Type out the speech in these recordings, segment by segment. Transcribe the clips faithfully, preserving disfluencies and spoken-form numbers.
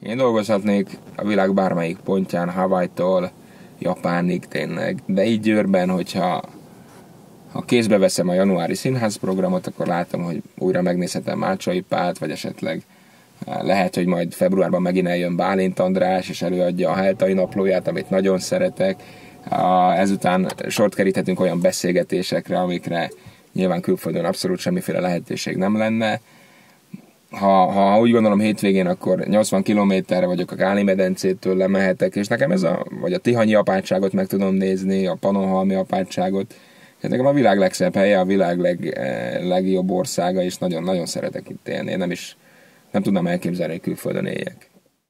Én dolgozhatnék a világ bármelyik pontján, Hawaii-tól Japánig tényleg, de így Győrben, hogyha ha kézbe veszem a januári színházprogramot, akkor látom, hogy újra megnézhetem Mácsai Pált, vagy esetleg lehet, hogy majd februárban megint eljön Bálint András, és előadja a Heltai naplóját, amit nagyon szeretek. Ezután sort keríthetünk olyan beszélgetésekre, amikre nyilván külföldön abszolút semmiféle lehetőség nem lenne. Ha, ha úgy gondolom hétvégén, akkor nyolcvan kilométerre vagyok a Káli-medencétől, lemehetek, és nekem ez a, vagy a Tihanyi apátságot meg tudom nézni, a Pannonhalmi apátságot. Ez nekem a világ legszebb helye, a világ leg, legjobb országa, és nagyon-nagyon szeretek itt élni. Én nem is nem tudnám elképzelni, hogy külföldön éljek.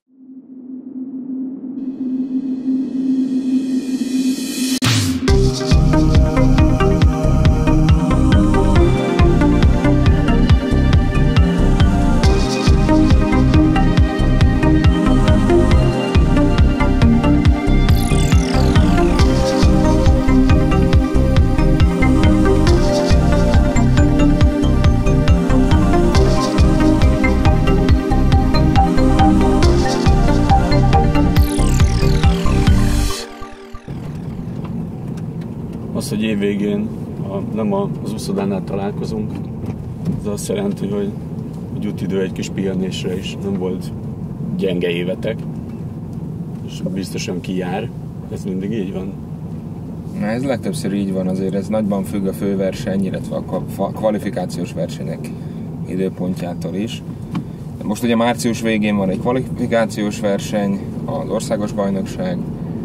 Az, hogy évvégén ha nem az úszodánál találkozunk, ez azt jelenti, hogy, hogy jut idő egy kis pihenésre is. Nem volt gyenge évetek, és biztosan kijár. Ez mindig így van? Na, ez legtöbbször így van, azért ez nagyban függ a főverseny, illetve a kvalifikációs versenyek időpontjától is. Most ugye március végén van egy kvalifikációs verseny, az országos bajnokság,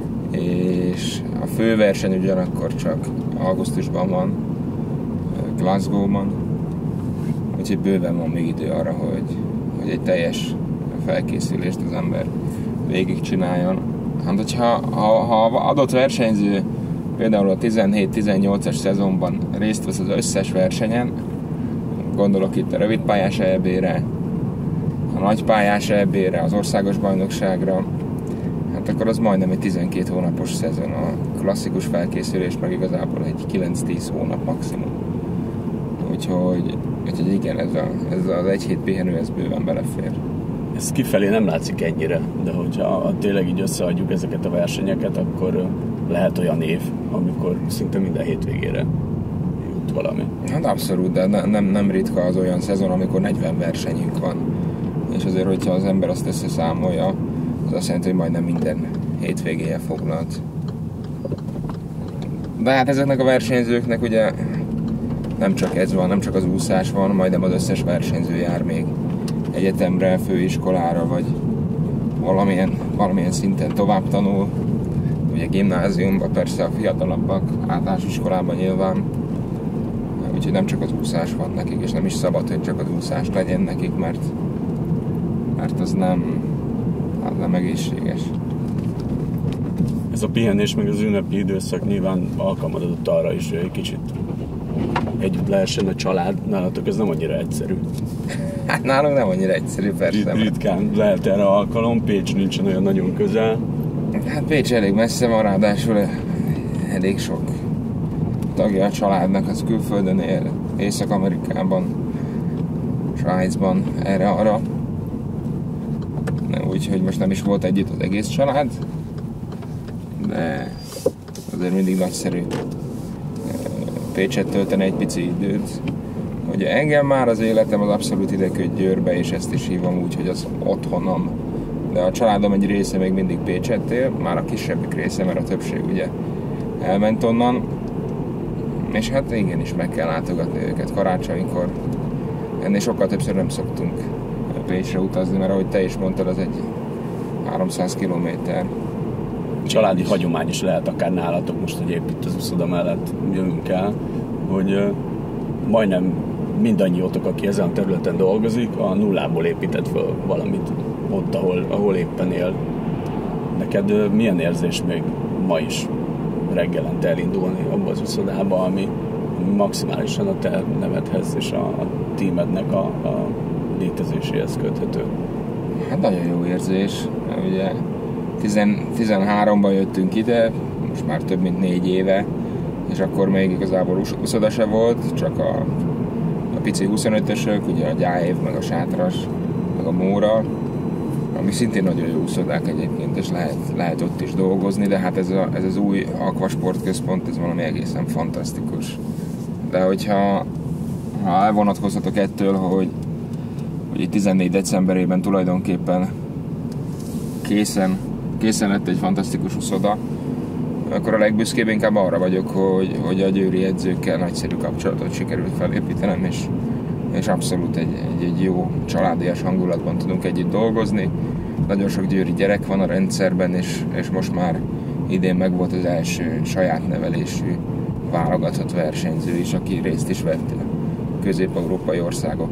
és a főverseny ugyanakkor csak augusztusban van, Glasgow-ban, úgyhogy bőven van még idő arra, hogy, hogy egy teljes felkészülést az ember végigcsináljon. Hát, hogyha ha, ha adott versenyző például a tizenhét-tizennyolcas szezonban részt vesz az összes versenyen, gondolok itt a rövidpályás é bé-re, a nagypályás é bé-re, az országos bajnokságra, hát akkor az majdnem egy tizenkét hónapos szezon. A klasszikus felkészülés meg igazából egy kilenc-tíz hónap maximum. Úgyhogy, úgyhogy igen, ez, a, ez az egy hét pihenő, ez bőven belefér. Ez kifelé nem látszik ennyire, de hogyha tényleg így összeadjuk ezeket a versenyeket, akkor lehet olyan év, amikor szinte minden hétvégére jut valami. Hát abszolút, de ne, nem, nem ritka az olyan szezon, amikor negyven versenyünk van. És azért, hogyha az ember azt összeszámolja, az azt jelenti, hogy majdnem minden hétvégéje foglalt. De hát ezeknek a versenyzőknek ugye nem csak ez van, nem csak az úszás van, majdnem az összes versenyző jár még egyetemre, főiskolára, vagy valamilyen, valamilyen szinten tovább tanul. Ugye gimnáziumban, persze a fiatalabbak, általános iskolában nyilván. Úgyhogy nem csak az úszás van nekik, és nem is szabad, hogy csak az úszás legyen nekik, mert, mert az nem, az nem egészséges. Ez a pihenés meg az ünnepi időszak nyilván alkalmazott arra is, hogy egy kicsit együtt lehessen a család. Nálatok ez nem annyira egyszerű. Hát nálunk nem annyira egyszerű, persze. Ritkán lehet erre alkalom, Pécs nincsen olyan nagyon közel. Hát Pécs elég messze van, ráadásul elég sok tagja a családnak, az külföldön él, Észak-Amerikában, Svájcban, erre-arra. Úgyhogy most nem is volt együtt az egész család, de azért mindig nagyszerű Pécset tölteni egy pici időt. Ugye engem már az életem az abszolút ide köt Győrbe, és ezt is hívom úgy, hogy az otthonom. De a családom egy része még mindig Pécset él, már a kisebbik része, mert a többség ugye elment onnan. És hát igenis meg kell látogatni őket karácsonykor. Ennél sokkal többször nem szoktunk Pécsre utazni, mert ahogy te is mondtad, az egy háromszáz kilométer. Családi hagyomány is lehet akár nálatok, most, hogy épp itt az úszoda mellett jövünk el, hogy uh, majdnem mindannyiótok, aki ezen a területen dolgozik, a nullából épített föl valamit ott, ahol, ahol éppen él. Neked uh, milyen érzés még ma is reggelente elindulni abba az úszodába, ami maximálisan a te nevedhez és a, a tímednek a, a létezéséhez köthető? Hát nagyon jó érzés. Ugye tizenháromban jöttünk ide, most már több mint négy éve, és akkor még igazából úszoda se volt, csak a, a pici huszonötösök, ugye a Gyáév, meg a Sátras, meg a Móra. ami szintén nagyon jó úszodák egyébként, és lehet, lehet ott is dolgozni, de hát ez, a, ez az új akvasportközpont, ez valami egészen fantasztikus. De hogyha ha elvonatkozhatok ettől, hogy, hogy tizennégy decemberében tulajdonképpen készen, készen lett egy fantasztikus úszoda, akkor a legbüszkébb inkább arra vagyok, hogy, hogy a győri edzőkkel nagyszerű kapcsolatot sikerült felépítenem, és, és abszolút egy, egy, egy jó családias hangulatban tudunk együtt dolgozni. Nagyon sok győri gyerek van a rendszerben, és, és most már idén meg volt az első saját nevelésű válogatott versenyző is, aki részt is vett közép-európai országok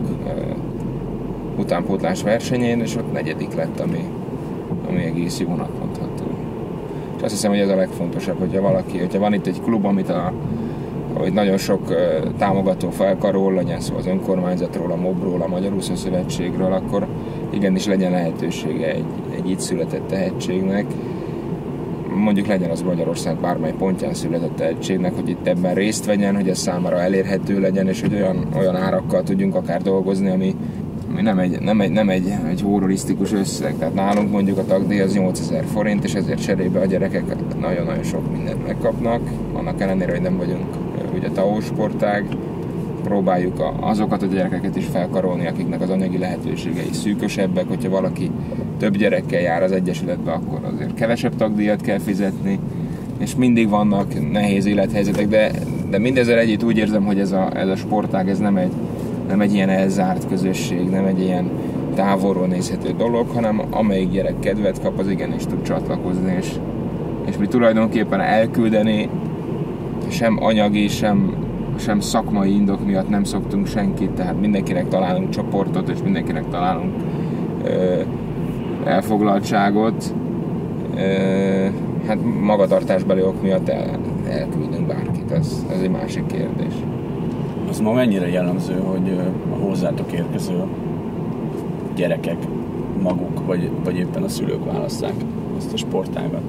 utánpótlás versenyén, és ott negyedik lett, ami, ami egész jónak mondható. És azt hiszem, hogy ez a legfontosabb, hogyha valaki, hogyha van itt egy klub, amit a, ahogy nagyon sok uh, támogató felkarol, legyen szó az önkormányzatról, a mobról, a Magyar Úszó Szövetségről, akkor igenis legyen lehetősége egy, egy itt született tehetségnek, mondjuk legyen az Magyarország bármely pontján született tehetségnek, hogy itt ebben részt vegyen, hogy ez számára elérhető legyen, és hogy olyan, olyan árakkal tudjunk akár dolgozni, ami, ami nem, egy, nem, egy, nem egy, egy horrorisztikus összeg. Tehát nálunk mondjuk a tagdíj az nyolcezer forint, és ezért cserébe a gyerekek nagyon-nagyon sok mindent megkapnak. Annak ellenére, hogy nem vagyunk ugye TAO sportág, próbáljuk azokat a gyerekeket is felkarolni, akiknek az anyagi lehetőségei szűkösebbek. Hogyha valaki több gyerekkel jár az egyesületbe, akkor azért kevesebb tagdíjat kell fizetni, és mindig vannak nehéz élethelyzetek, de, de mindezzel együtt úgy érzem, hogy ez a, ez a sportág ez nem egy, nem egy ilyen elzárt közösség, nem egy ilyen távolról nézhető dolog, hanem amelyik gyerek kedvet kap, az igenis tud csatlakozni, és, és mi tulajdonképpen elküldeni sem anyagi, sem sem szakmai indok miatt nem szoktunk senkit, tehát mindenkinek találunk csoportot, és mindenkinek találunk ö, elfoglaltságot. Ö, hát magatartásbeli ok miatt el, elküldünk bárkit, ez, ez egy másik kérdés. Az ma mennyire jellemző, hogy a hozzátok érkező gyerekek maguk, vagy, vagy éppen a szülők választják ezt a sportágat?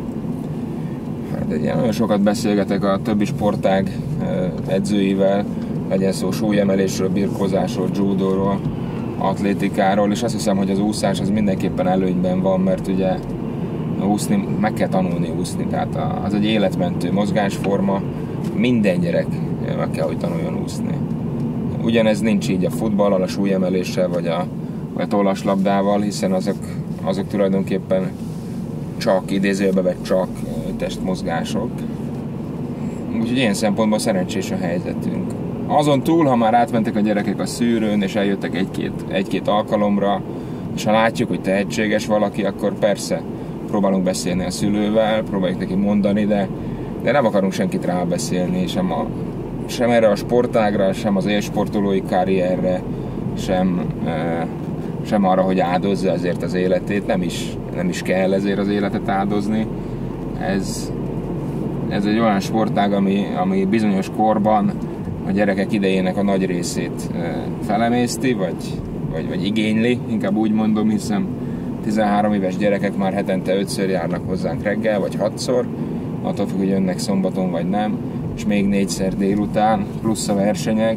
Hát egy nagyon sokat beszélgetek a többi sportág edzőivel, legyen szó súlyemelésről, birkózásról, judóról, atlétikáról, és azt hiszem, hogy az úszás az mindenképpen előnyben van, mert ugye úszni, meg kell tanulni úszni, tehát az egy életmentő mozgásforma, minden gyerek meg kell, hogy tanuljon úszni. Ugyanez nincs így a futballal, a súlyemeléssel, vagy a, vagy a tollaslabdával, hiszen azok, azok tulajdonképpen csak, idézőjelbe vett csak testmozgások. Úgyhogy ilyen szempontból szerencsés a helyzetünk. Azon túl, ha már átmentek a gyerekek a szűrőn, és eljöttek egy-két, egy-két alkalomra, és ha látjuk, hogy tehetséges valaki, akkor persze próbálunk beszélni a szülővel, próbáljuk neki mondani, de, de nem akarunk senkit rábeszélni, sem, a, sem erre a sportágra, sem az élsportolói karrierre, sem, e, sem arra, hogy áldozza ezért az életét, nem is, nem is kell ezért az életet áldozni. Ez, ez egy olyan sportág, ami, ami bizonyos korban a gyerekek idejének a nagy részét felemészti, vagy, vagy, vagy igényli, inkább úgy mondom, hiszen tizenhárom éves gyerekek már hetente ötször járnak hozzánk reggel, vagy hatszor, attól függ, hogy jönnek szombaton, vagy nem, és még négyszer délután, plusz a versenyek.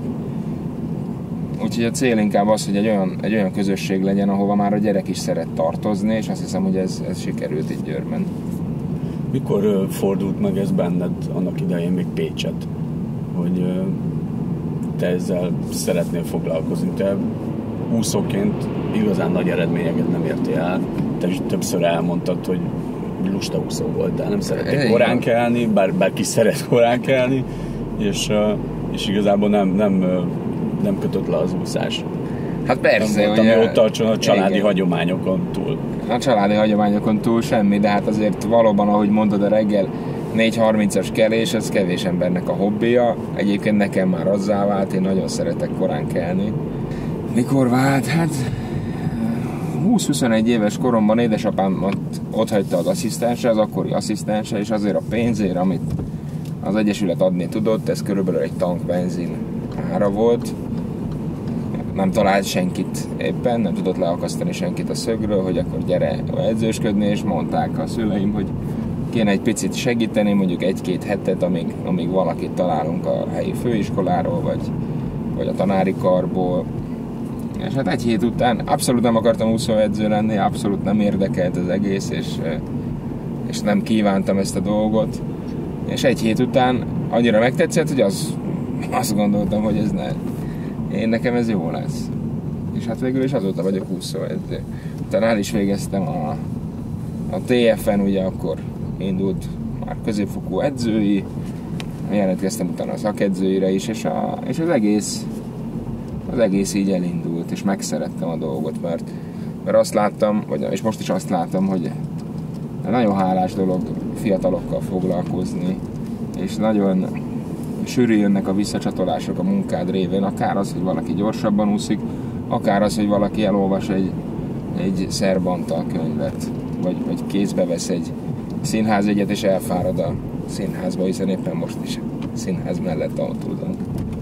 Úgyhogy a cél inkább az, hogy egy olyan, egy olyan közösség legyen, ahova már a gyerek is szeret tartozni, és azt hiszem, hogy ez, ez sikerült itt Győrben. Mikor uh, fordult meg ez benned annak idején még Pécset, hogy uh, te ezzel szeretnél foglalkozni? Te úszóként igazán nagy eredményeket nem értél el. Te is többször elmondtad, hogy lusta úszó voltál, nem szeretnél korán kelni, bár, bár ki szeret korán kelni, és, uh, és igazából nem, nem, uh, nem kötött le az úszás. Hát persze, nem voltam ugye, ott a családi igen. hagyományokon túl. A családi hagyományokon túl semmi, de hát azért valóban, ahogy mondod, a reggel négy harmincas kelés, ez kevés embernek a hobbija. Egyébként nekem már azzá vált, én nagyon szeretek korán kelni. Mikor vált? Hát húsz-huszonegy éves koromban édesapám ott, ott hagyta az asszisztense, az akkori asszisztense, és azért a pénzért, amit az Egyesület adni tudott, ez körülbelül egy tank benzin ára volt. Nem talált senkit éppen, nem tudott leakasztani senkit a szögről, hogy akkor gyere edzősködni, és mondták a szüleim, hogy kéne egy picit segíteni, mondjuk egy-két hetet, amíg, amíg valakit találunk a helyi főiskoláról, vagy, vagy a tanári karból, És hát egy hét után abszolút nem akartam úszóedző lenni, abszolút nem érdekelt az egész, és, és nem kívántam ezt a dolgot. És egy hét után annyira megtetszett, hogy az, azt gondoltam, hogy ez ne, én nekem ez jó lesz. És hát végül is azóta vagyok úszóedző. Utána el is végeztem a, a té ef en, ugye akkor indult már középfokú edzői, jelentkeztem utána a szakedzőire is, és, a, és az egész az egész így elindult, és megszerettem a dolgot, mert, mert azt láttam, vagy, és most is azt látom, hogy nagyon hálás dolog fiatalokkal foglalkozni, és nagyon sűrű jönnek a visszacsatolások a munkád révén, akár az, hogy valaki gyorsabban úszik, akár az, hogy valaki elolvas egy, egy Szerbantal könyvet, vagy, vagy kézbe vesz egy színházjegyet, és elfárad a színházba, hiszen éppen most is színház mellett autózunk.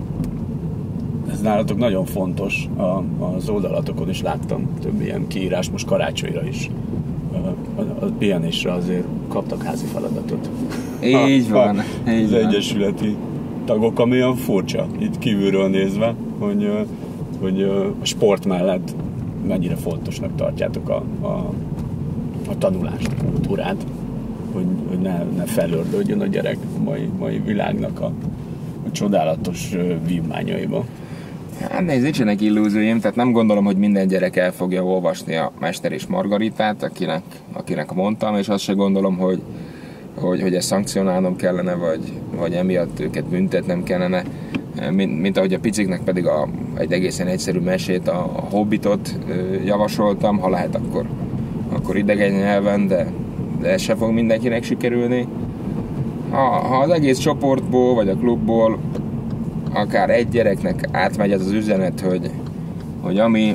Ez nálatok nagyon fontos, a, az oldalatokon is láttam több ilyen kiírás, most karácsonyra is. A, a, a pihenésre azért kaptak házi feladatot. Így van. A, így az van. egyesületi tagok, ami olyan furcsa, itt kívülről nézve, hogy, hogy a sport mellett mennyire fontosnak tartjátok a, a, a tanulást, a kultúrát, hogy, hogy ne, ne felördődjön a gyerek a mai, mai világnak a, a csodálatos vívmányaiba. Hát nézd, nincsenek illúzióim, tehát nem gondolom, hogy minden gyerek el fogja olvasni a Mester és Margaritát, akinek, akinek mondtam, és azt se gondolom, hogy, hogy, hogy ezt szankcionálnom kellene, vagy, vagy emiatt őket büntetnem kellene, mint, mint ahogy a piciknek pedig a, egy egészen egyszerű mesét, a, a Hobbitot javasoltam, ha lehet, akkor, akkor idegen nyelven, de, de ez se fog mindenkinek sikerülni. Ha, ha az egész csoportból, vagy a klubból akár egy gyereknek átmegy az az üzenet, hogy, hogy ami,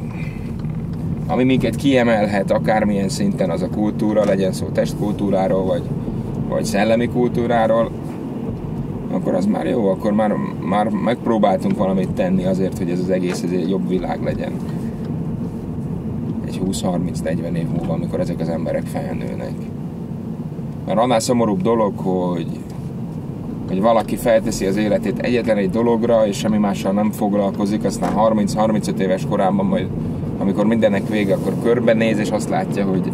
ami minket kiemelhet akármilyen szinten, az a kultúra, legyen szó testkultúráról, vagy, vagy szellemi kultúráról, akkor az már jó, akkor már, már megpróbáltunk valamit tenni azért, hogy ez az egész ez egy jobb világ legyen. Egy húsz-harminc-negyven év múlva, amikor ezek az emberek felnőnek. Mert annál szomorúbb dolog, hogy hogy valaki felteszi az életét egyetlen egy dologra, és semmi mással nem foglalkozik, aztán harminc-harmincöt éves korában majd, amikor mindennek vége, akkor körbenéz, és azt látja, hogy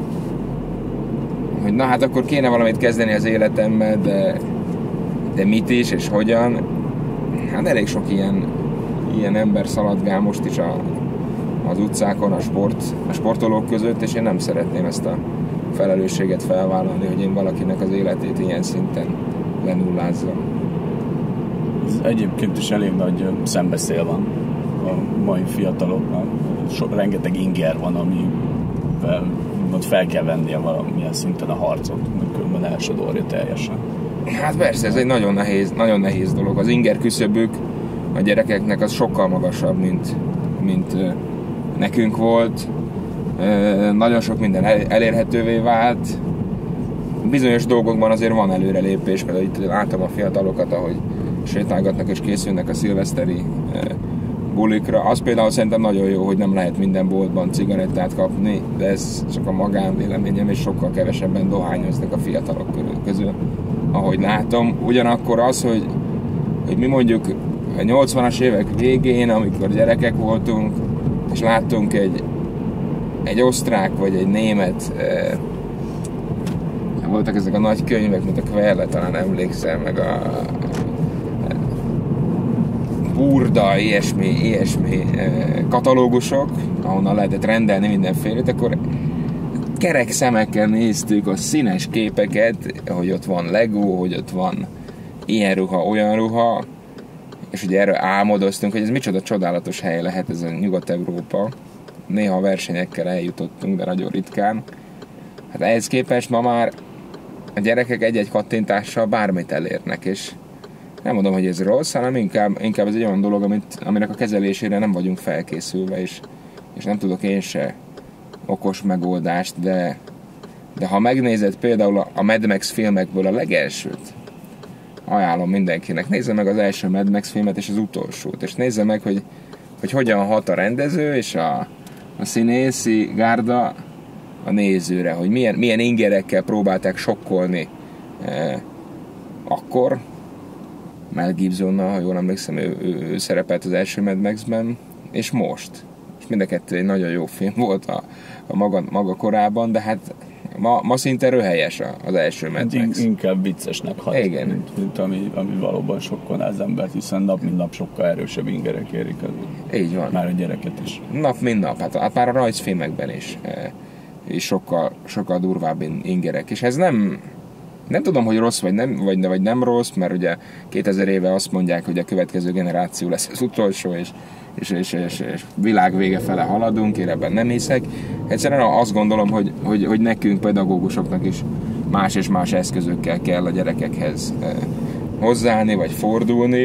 hogy na hát akkor kéne valamit kezdeni az életemmel, de, de mit is, és hogyan. Hát elég sok ilyen, ilyen ember szaladgál most is a, az utcákon, a, sport, a sportolók között, és én nem szeretném ezt a felelősséget felvállalni, hogy én valakinek az életét ilyen szinten lenullázzam. Ez egyébként is elég nagy szembeszél van a mai fiataloknak. Sok, rengeteg inger van, amivel fel kell vennie valamilyen szinten a harcot, mert különben elsodorja teljesen. Hát persze, ez egy nagyon nehéz, nagyon nehéz dolog. Az inger küszöbük a gyerekeknek az sokkal magasabb, mint, mint nekünk volt. Nagyon sok minden elérhetővé vált. Bizonyos dolgokban azért van előrelépés, például itt látom a fiatalokat, ahogy sétálgatnak és készülnek a szilveszteri bulikra. Az például szerintem nagyon jó, hogy nem lehet minden boltban cigarettát kapni, de ez csak a magánvéleményem, és sokkal kevesebben dohányoznak a fiatalok közül, ahogy látom. Ugyanakkor az, hogy, hogy mi mondjuk a nyolcvanas évek végén, amikor gyerekek voltunk, és láttunk egy, egy osztrák vagy egy német, voltak ezek a nagy könyvek, mint a Querle, talán emlékszel, meg a Burda, ilyesmi, ilyesmi katalógusok, ahonnan lehetett rendelni mindenfélét, akkor kerek szemekkel néztük a színes képeket, hogy ott van Lego, hogy ott van ilyen ruha, olyan ruha, és ugye erről álmodoztunk, hogy ez micsoda csodálatos hely lehet ez a Nyugat-Európa. Néha versenyekkel eljutottunk, de nagyon ritkán. Hát ehhez képest ma már a gyerekek egy-egy kattintással bármit elérnek, és nem mondom, hogy ez rossz, hanem inkább, inkább ez egy olyan dolog, amit, aminek a kezelésére nem vagyunk felkészülve, és, és nem tudok én se okos megoldást, de, de ha megnézed például a Mad Max filmekből a legelsőt, ajánlom mindenkinek, nézze meg az első Mad Max filmet és az utolsót, és nézze meg, hogy, hogy hogyan hat a rendező és a, a színészi gárda a nézőre, hogy milyen, milyen ingerekkel próbálták sokkolni eh, akkor. Mel Gibsonnal, ha jól emlékszem, ő, ő, ő szerepelt az első Mad Max-ben, és most. És mind a kettő egy nagyon jó film volt a, a maga, maga korában, de hát ma, ma szinte röhelyes az első Mad Max. Inkább viccesnek hat, igen. mint, mint ami, ami valóban sokkolná az embert, hiszen nap mint nap sokkal erősebb ingerek érik az. Így van. Már a gyereket is. Nap mint nap, hát, hát már a rajzfilmekben is, is sokkal, sokkal durvább ingerek. És ez nem, nem tudom, hogy rossz vagy nem, vagy, vagy nem rossz, mert ugye kétezer éve azt mondják, hogy a következő generáció lesz az utolsó, és És, és, és, és világ vége fele haladunk, én ebben nem hiszek. Egyszerűen azt gondolom, hogy, hogy, hogy nekünk pedagógusoknak is más és más eszközökkel kell a gyerekekhez hozzáállni, vagy fordulni,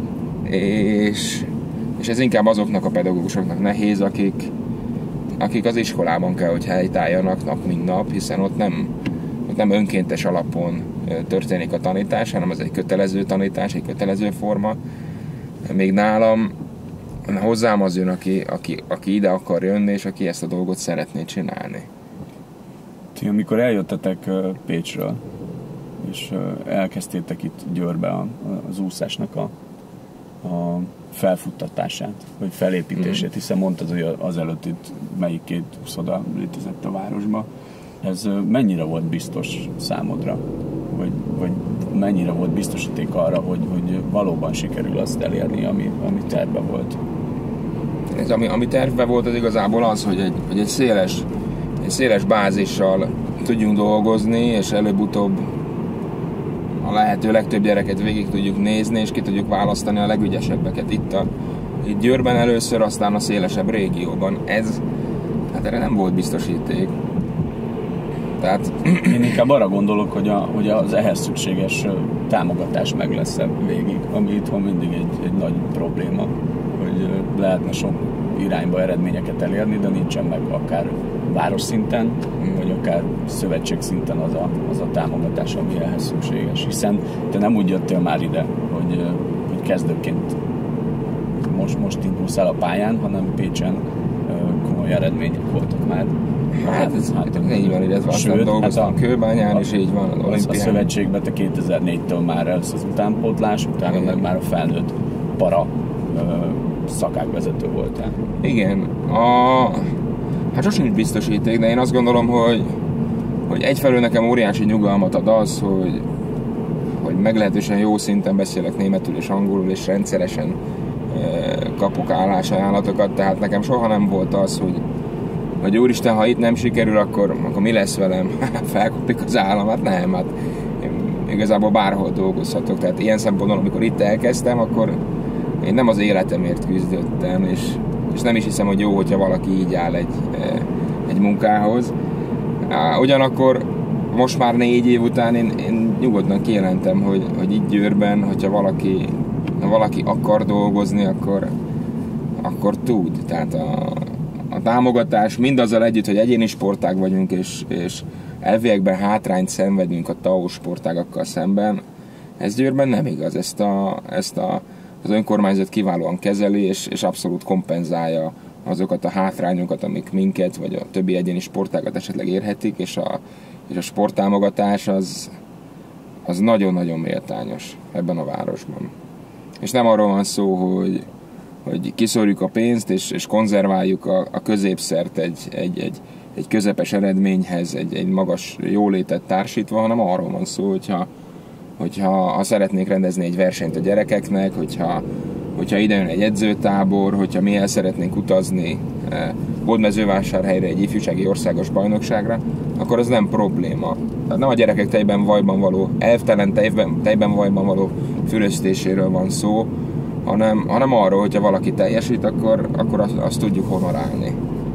és, és ez inkább azoknak a pedagógusoknak nehéz, akik, akik az iskolában kell, hogy helytálljanak nap mint nap, hiszen ott nem, ott nem önkéntes alapon történik a tanítás, hanem ez egy kötelező tanítás, egy kötelező forma. Még nálam hozzám az jön, aki, aki, aki ide akar jönni, és aki ezt a dolgot szeretné csinálni. Ti, amikor eljöttetek Pécsről, és elkezdtétek itt Győrbe az úszásnak a, a felfuttatását, vagy felépítését, mm. hiszen mondtad, hogy azelőtt itt melyik két úszoda létezett a városba. Ez mennyire volt biztos számodra? Vagy, vagy mennyire volt biztosíték arra, hogy, hogy valóban sikerül azt elérni, ami, ami tervben volt? Ez, ami, ami tervben volt, az igazából az, hogy egy, hogy egy, széles, egy széles bázissal tudjunk dolgozni, és előbb-utóbb a lehető legtöbb gyereket végig tudjuk nézni, és ki tudjuk választani a legügyesebbeket itt, a, itt Győrben először, aztán a szélesebb régióban. Ez, hát erre nem volt biztosíték. Tehát... Én inkább arra gondolok, hogy, a, hogy az ehhez szükséges támogatás meg lesz végig, ami itthon mindig egy, egy nagy probléma, hogy lehetne sok irányba eredményeket elérni, de nincsen meg akár város szinten, vagy akár szövetség szinten az a, az a támogatás, ami ehhez szükséges. Hiszen te nem úgy jöttél már ide, hogy, hogy kezdőként most, most indulsz el a pályán, hanem Pécsen komoly eredmények voltak már. Hát ez hát, így van, illetve aztán dolgoztam hát Kőbányán, a, és így van az olimpián. A szövetségben te kétezer-négytől már ez az utánpótlás, utána igen. meg már a felnőtt para ö, szakágvezető voltál. Igen. A... Hát sosem biztosíték, de én azt gondolom, hogy, hogy egyfelől nekem óriási nyugalmat ad az, hogy, hogy meglehetősen jó szinten beszélek németül és angolul, és rendszeresen ö, kapok állásajánlatokat, tehát nekem soha nem volt az, hogy hogy úristen, ha itt nem sikerül, akkor, akkor mi lesz velem? Felkopik az állam? Hát nem, hát igazából bárhol dolgozhatok. Tehát ilyen szempontból, amikor itt elkezdtem, akkor én nem az életemért küzdöttem, és, és nem is hiszem, hogy jó, hogyha valaki így áll egy, egy munkához. Ugyanakkor most már négy év után én, én nyugodtan kijelentem, hogy, hogy itt Győrben, hogyha valaki, ha valaki akar dolgozni, akkor, akkor tud. Tehát a A támogatás mindazzal együtt, hogy egyéni sportág vagyunk, és, és elviekben hátrányt szenvedünk a té á o sportágakkal szemben, ez Győrben nem igaz. Ezt, a, ezt a, az önkormányzat kiválóan kezeli, és, és abszolút kompenzálja azokat a hátrányokat, amik minket, vagy a többi egyéni sportágat esetleg érhetik, és a, és a sporttámogatás az, az nagyon-nagyon méltányos ebben a városban. És nem arról van szó, hogy hogy kiszorjuk a pénzt, és, és konzerváljuk a, a középszert egy, egy, egy, egy közepes eredményhez, egy, egy magas jólétet társítva, hanem arról van szó, hogyha, hogyha ha szeretnék rendezni egy versenyt a gyerekeknek, hogyha, hogyha ide jön egy edzőtábor, hogyha mi el szeretnénk utazni eh, Hódmezővásárhelyre egy ifjúsági országos bajnokságra, akkor az nem probléma. Tehát nem a gyerekek tejben vajban való, elvtelen tejben, tejben vajban való füröztéséről van szó, hanem, hanem arról, hogyha valaki teljesít, akkor, akkor azt, azt tudjuk honorálni.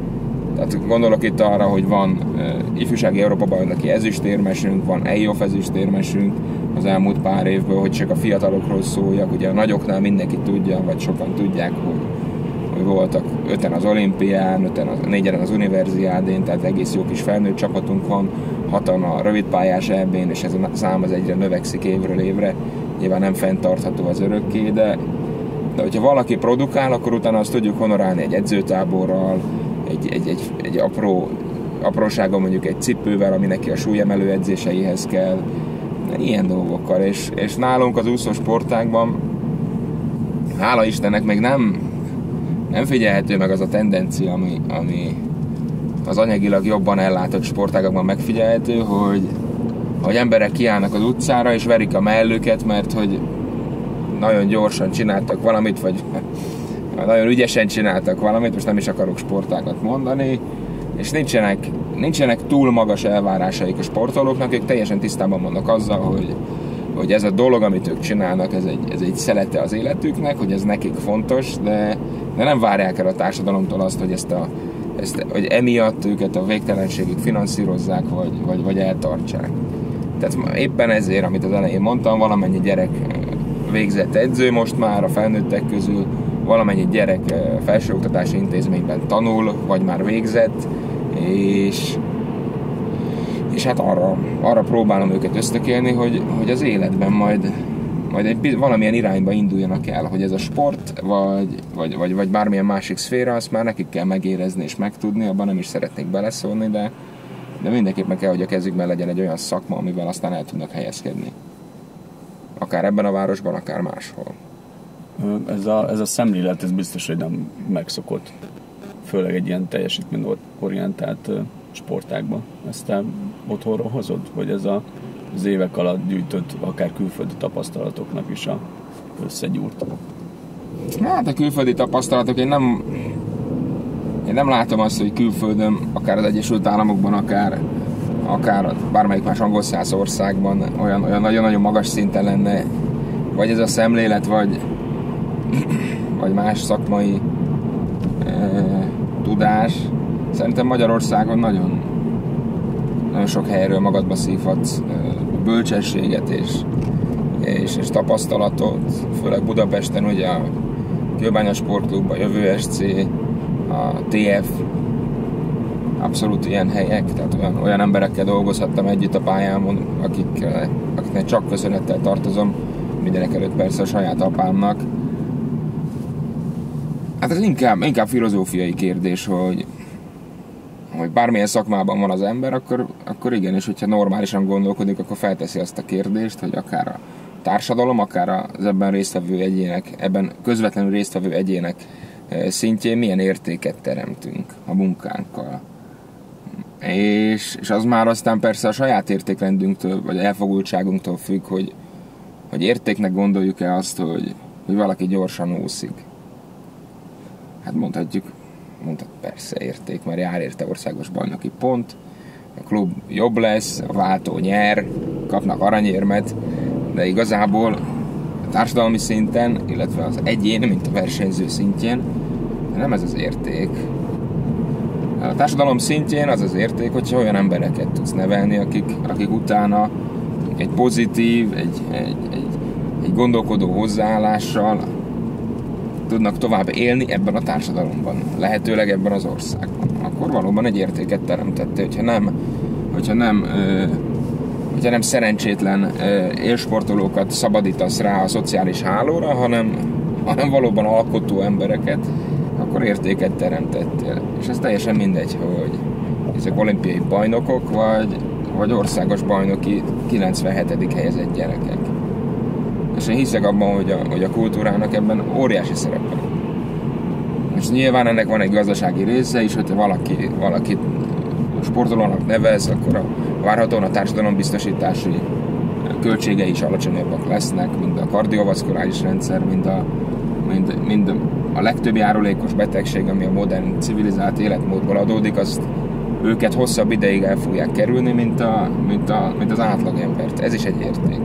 Tehát gondolok itt arra, hogy van uh, ifjúsági Európa-bajnoki ezüstérmesünk, van E I O F ezüstérmesünk az elmúlt pár évből, hogy csak a fiatalokról szóljak. Ugye a nagyoknál mindenki tudja, vagy sokan tudják, hogy, hogy voltak öten az olimpián, öten az, négyen az univerziádén, tehát egész jó kis felnőtt csapatunk van, hatan a rövidpályás é bén, és ez a szám az egyre növekszik évről évre. Nyilván nem fenntartható az örökké, de De hogyha valaki produkál, akkor utána azt tudjuk honorálni egy edzőtáborral, egy, egy, egy, egy apró, apróságon mondjuk egy cipővel, ami neki a súlyemelő edzéseihez kell, ilyen dolgokkal. És, és nálunk az úszósportágban, hála Istennek, még nem, nem figyelhető meg az a tendencia, ami, ami az anyagilag jobban ellátott sportágakban megfigyelhető, hogy, hogy emberek kiállnak az utcára és verik a mellüket, mert hogy nagyon gyorsan csináltak valamit, vagy nagyon ügyesen csináltak valamit, most nem is akarok sportágat mondani, és nincsenek, nincsenek túl magas elvárásaik a sportolóknak, ők teljesen tisztában vannak azzal, hogy, hogy ez a dolog, amit ők csinálnak, ez egy, ez egy szelete az életüknek, hogy ez nekik fontos, de, de nem várják el a társadalomtól azt, hogy, ezt a, ezt, hogy emiatt őket a végtelenségig finanszírozzák, vagy, vagy, vagy eltartsák. Tehát éppen ezért, amit az elején mondtam, valamennyi gyerek végzett edző most már a felnőttek közül, valamennyi gyerek felsőoktatási intézményben tanul, vagy már végzett, és, és hát arra, arra próbálom őket ösztökélni, hogy, hogy az életben majd, majd egy, valamilyen irányba induljanak el, hogy ez a sport, vagy, vagy, vagy, vagy bármilyen másik szféra, azt már nekik kell megérezni és megtudni, abban nem is szeretnék beleszólni, de, de mindenképpen kell, hogy a kezükben legyen egy olyan szakma, amivel aztán el tudnak helyezkedni. Akár ebben a városban, akár máshol. Ez a, ez a szemlélet, ez biztos, hogy nem megszokott. Főleg egy ilyen teljesítményorientált sportágban. Ezt te otthonról hozod? Vagy ez a, az évek alatt gyűjtött, akár külföldi tapasztalatoknak is a összegyúrt? Hát a külföldi tapasztalatok, én nem, én nem látom azt, hogy külföldön, akár az Egyesült Államokban, akár, akár bármelyik más angol száz országban olyan, olyan nagyon-nagyon magas szinten lenne, vagy ez a szemlélet, vagy vagy más szakmai e, tudás. Szerintem Magyarországon nagyon, nagyon sok helyről magadba szívhatsz e, bölcsességet és, és, és tapasztalatot, főleg Budapesten, ugye a Kőbánya Sportklub, a Jövő es cé, a té ef, abszolút ilyen helyek, tehát olyan, olyan emberekkel dolgozhattam együtt a pályámon, akik, akiknek csak köszönettel tartozom, mindenek előtt persze a saját apámnak. Hát ez inkább, inkább filozófiai kérdés, hogy, hogy bármilyen szakmában van az ember, akkor, akkor igen, és hogyha normálisan gondolkodik, akkor felteszi azt a kérdést, hogy akár a társadalom, akár az ebben résztvevő egyének, ebben közvetlenül résztvevő egyének szintjén milyen értéket teremtünk a munkánkkal. És, és az már aztán persze a saját értékrendünktől, vagy elfogultságunktól függ, hogy, hogy értéknek gondoljuk-e azt, hogy, hogy valaki gyorsan úszik. Hát mondhatjuk, mondhat persze érték, mert jár érte országos bajnoki pont, a klub jobb lesz, a váltó nyer, kapnak aranyérmet, de igazából a társadalmi szinten, illetve az egyén, mint a versenyző szintjén, nem ez az érték. A társadalom szintjén az az érték, hogyha olyan embereket tudsz nevelni, akik, akik utána egy pozitív, egy, egy, egy, egy gondolkodó hozzáállással tudnak tovább élni ebben a társadalomban, lehetőleg ebben az országban. Akkor valóban egy értéket teremtette, hogyha nem, hogyha nem, hogyha nem szerencsétlen élsportolókat szabadítasz rá a szociális hálóra, hanem, hanem valóban alkotó embereket, akkor értéket teremtettél. És ez teljesen mindegy, hogy ezek olimpiai bajnokok, vagy, vagy országos bajnoki kilencvenhetedik helyezett gyerekek. És én hiszek abban, hogy a, hogy a kultúrának ebben óriási szerepe. És nyilván ennek van egy gazdasági része is, hogyha valaki, valakit sportolónak nevez, akkor a, várhatóan a társadalombiztosítási költségei is alacsonyabbak lesznek, mint a kardiovaszkuláris rendszer, mint a, mind, mind a legtöbb járulékos betegség, ami a modern civilizált életmódból adódik, azt őket hosszabb ideig el fogják kerülni, mint, a, mint, a, mint az átlagembert. Ez is egy érték.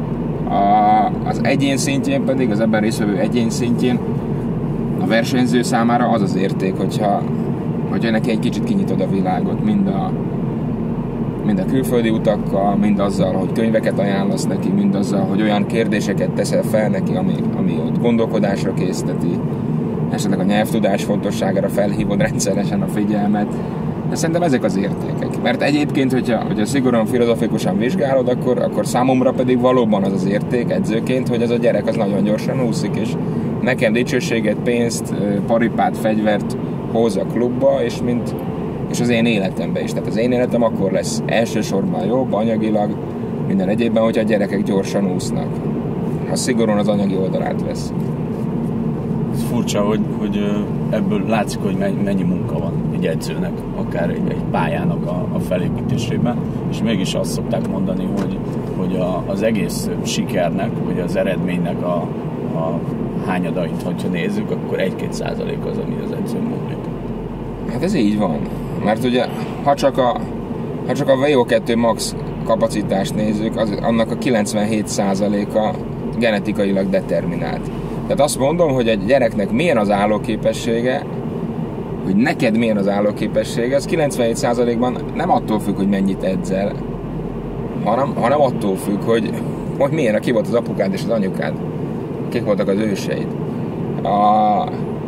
A, az egyén szintjén pedig, az ebben résztvevő egyén szintjén a versenyző számára az az érték, hogyha, hogyha neki egy kicsit kinyitod a világot, mind a, mind a külföldi utakkal, mind azzal, hogy könyveket ajánlasz neki, mind azzal, hogy olyan kérdéseket teszel fel neki, ami, ami ott gondolkodásra készteti, esetleg a nyelvtudás fontosságára felhívod rendszeresen a figyelmet. De szerintem ezek az értékek. Mert egyébként, hogyha, hogyha szigorúan filozofikusan vizsgálod, akkor, akkor számomra pedig valóban az az érték edzőként, hogy ez a gyerek az nagyon gyorsan úszik, és nekem dicsőséget, pénzt, paripát, fegyvert hoz a klubba, és, mint, és az én életemben is. Tehát az én életem akkor lesz elsősorban jobb, anyagilag, minden egyébben, hogyha a gyerekek gyorsan úsznak. Ha szigorúan az anyagi oldalát vesz. Ez furcsa, hogy, hogy ebből látszik, hogy mennyi munka van egy edzőnek, akár egy, egy pályának a, a felépítésében, és mégis azt szokták mondani, hogy, hogy a, az egész sikernek, vagy az eredménynek a, a hányadait, hogyha nézzük, akkor egy-két százalék az, ami az edzőn múlik. Hát ez így van, mert ugye, ha csak a, ha csak a vé o kettő max kapacitást nézzük, az, annak a kilencvenhét százaléka genetikailag determinált. Tehát azt mondom, hogy egy gyereknek milyen az állóképessége, hogy neked milyen az állóképessége, az kilencvenhét százalékban nem attól függ, hogy mennyit edzel, hanem, hanem attól függ, hogy, hogy milyen, ki volt az apukád és az anyukád, kik voltak az őseid. A,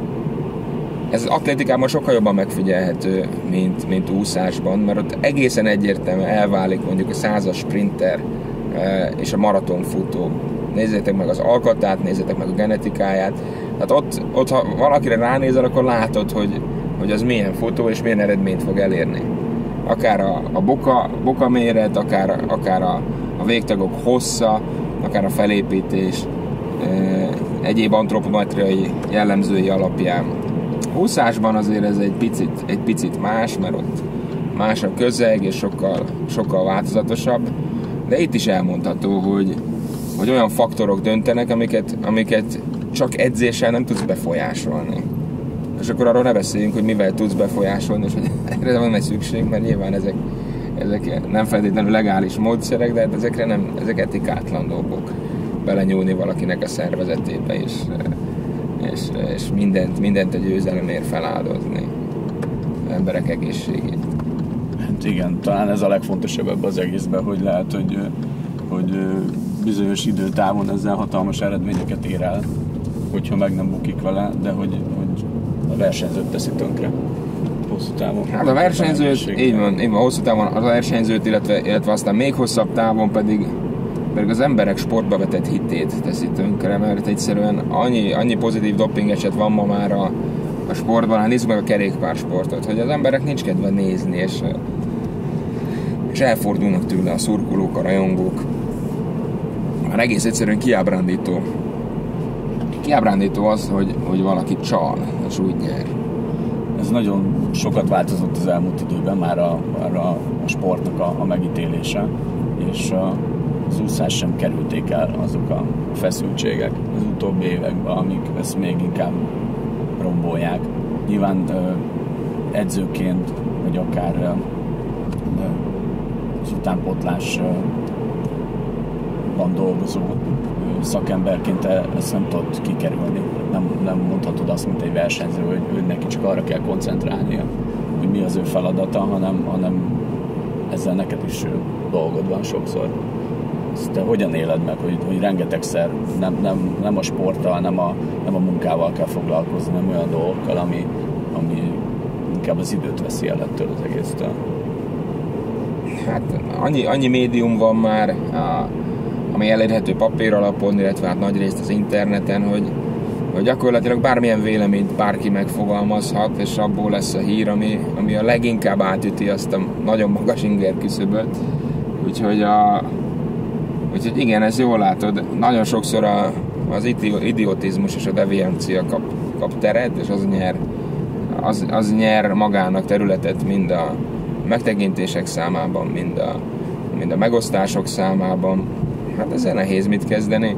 ez az atlétikában sokkal jobban megfigyelhető, mint, mint úszásban, mert ott egészen egyértelműen elválik mondjuk a százas sprinter és a maratonfutó. Nézzétek meg az alkatát, nézzétek meg a genetikáját. Tehát ott, ott ha valakire ránézel, akkor látod, hogy, hogy az milyen futó és milyen eredményt fog elérni. Akár a, a boka, boka méret, akár, akár a, a végtagok hossza, akár a felépítés, e, egyéb antropometriai jellemzői alapján. Úszásban azért ez egy picit, egy picit más, mert ott más a közeg és sokkal, sokkal változatosabb, de itt is elmondható, hogy hogy olyan faktorok döntenek, amiket, amiket csak edzéssel nem tudsz befolyásolni. És akkor arról ne beszéljünk, hogy mivel tudsz befolyásolni, és hogy erre van egy szükség, mert nyilván ezek, ezek nem feltétlenül legális módszerek, de hát ezekre nem, ezek etikátlan dolgok. Belenyúlni valakinek a szervezetébe, és, és, és mindent, mindent egy győzelemért feláldozni. Emberek egészségét. Hát igen, talán ez a legfontosabb ebben az egészben, hogy lehet, hogy, hogy bizonyos időtávon ezzel hatalmas eredményeket ér el, hogyha meg nem bukik vele, de hogy, hogy a versenyzőt teszi tönkre hosszú távon. Hát a versenyzőt, így van, így van, hosszú távon a versenyzőt, illetve, illetve aztán még hosszabb távon pedig, pedig az emberek sportba vetett hitét teszi tönkre, mert egyszerűen annyi, annyi pozitív doping eset van ma már a, a sportban, hát nézzük meg a kerékpársportot, hogy az emberek nincs kedve nézni, és, és elfordulnak tőle a szurkolók, a rajongók. Már egész egyszerűen kiábrándító. Kiábrándító az, hogy, hogy valaki csal, és úgy nyer. Ez nagyon sokat változott az elmúlt időben már a, már a, a sportnak a, a megítélése, és a, az úszás sem kerülték el azok a feszültségek az utóbbi években, amik ezt még inkább rombolják. Nyilván ö, edzőként, vagy akár ö, az utánpótlás ö, van dolgozó szakemberként ezt nem tudod kikerülni. Nem, nem mondhatod azt, mint egy versenyző, hogy ő neki csak arra kell koncentrálnia, hogy mi az ő feladata, hanem, hanem ezzel neked is dolgod van sokszor. Ezt te hogyan éled meg, hogy, hogy rengetegszer nem, nem, nem a sporttal, nem a, nem a munkával kell foglalkozni, nem olyan dolgokkal, ami, ami inkább az időt veszi el ettől az egésztől? Hát annyi, annyi médium van már, a ami elérhető papír alapon, illetve hát nagy részt az interneten, hogy, hogy gyakorlatilag bármilyen véleményt bárki megfogalmazhat, és abból lesz a hír, ami, ami a leginkább átüti azt a nagyon magas inger küszöböt. Úgyhogy, a, úgyhogy igen, ez jól látod. Nagyon sokszor a, az idiotizmus és a deviancia kap, kap teret, és az nyer, az, az nyer magának területet mind a megtekintések számában, mind a, mind a megosztások számában. Hát ezzel nehéz mit kezdeni.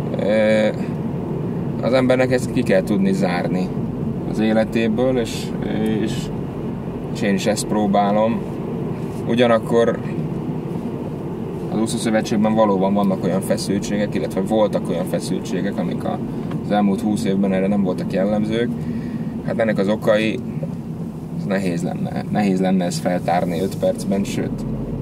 Az embernek ezt ki kell tudni zárni az életéből, és, és, és én is ezt próbálom. Ugyanakkor az úszószövetségben valóban vannak olyan feszültségek, illetve voltak olyan feszültségek, amik az elmúlt húsz évben erre nem voltak jellemzők. Hát ennek az okai, ez nehéz lenne. Nehéz lenne ezt feltárni öt percben, sőt,